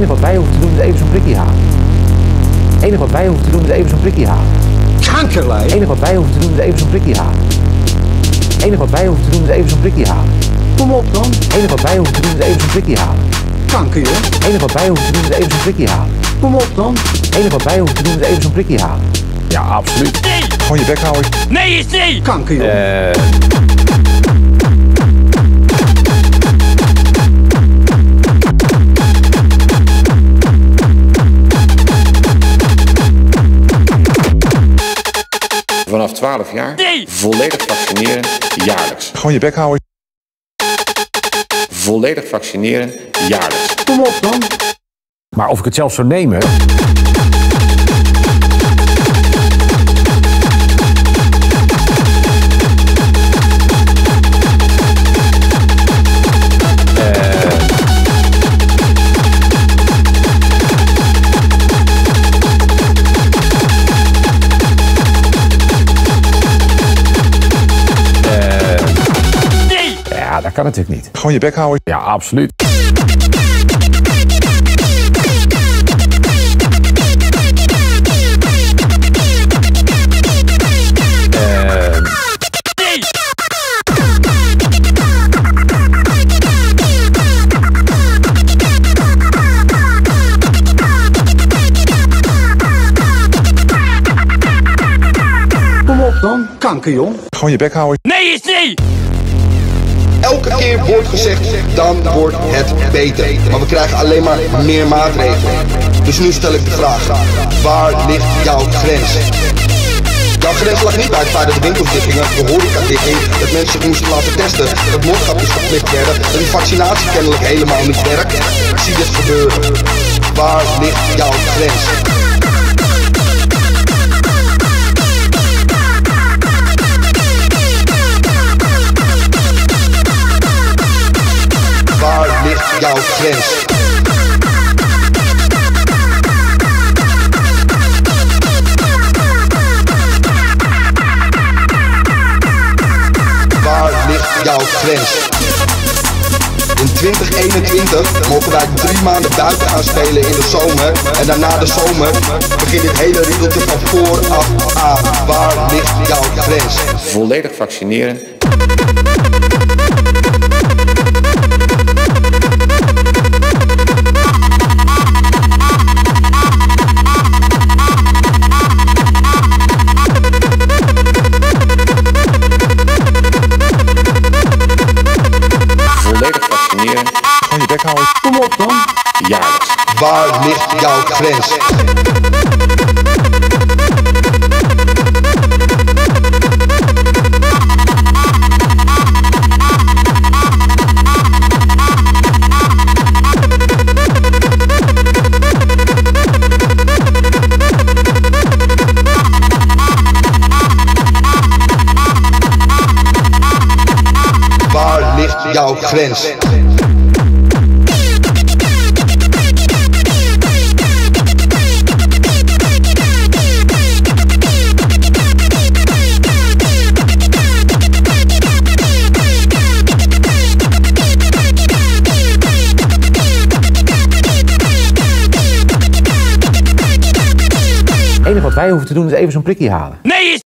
enige wat wij hoeven te doen is even zo'n prikkie halen. Het enige wat wij hoeven te doen is even zo'n prikkie halen. Kankerlei. Het enige wat wij hoeven te doen is even zo'n prikkie halen. Het enige wat wij hoeven te doen is even zo'n prikkie halen. Kom op dan. Het enige wat wij hoeven te doen is even zo'n prikkie halen. Kanker joh. Het enige wat wij hoeven te doen is even zo'n prikkie halen. Kom op dan. Het enige wat wij hoeven te doen is even zo'n prikkie halen. Ja, absoluut. Nee! Gewoon je bek houden. Nee is nee! Kanker joh. Vanaf 12 jaar Nee! volledig vaccineren jaarlijks. Gewoon je bek houden. Volledig vaccineren jaarlijks. Kom op dan. Maar of ik het zelf zou nemen... Nee! Ja, dat kan natuurlijk niet. Gewoon je bek houden. Ja, absoluut. Nee! Kom op dan. Kanker joh. Gewoon je bek houden. Nee is nee! Elke keer wordt gezegd, dan wordt het beter. Maar we krijgen alleen maar meer maatregelen. Dus nu stel ik de vraag, waar ligt jouw grens? Jouw grens lag niet bij het feit dat de winkels dicht gingen, de horeca dicht ging, dat mensen zich moesten laten testen, dat mondkapjes verplicht werden, dat die vaccinatie kennelijk helemaal niet werkt. Ik zie dit gebeuren. Waar ligt jouw grens? Waar ligt jouw grens? Waar ligt jouw grens? In 2021 mogen wij 3 maanden buiten gaan spelen in de zomer. En daarna de zomer begint dit hele riedeltje van vooraf aan. Waar ligt jouw grens? Volledig vaccineren. Volledig vaccineren Gewoon je bek houden. Kom op dan. jaarlijks. Waar ligt jouw grens? Waar ligt jouw grens? Het enige wat wij hoeven te doen is even zo'n prikkie halen. Nee is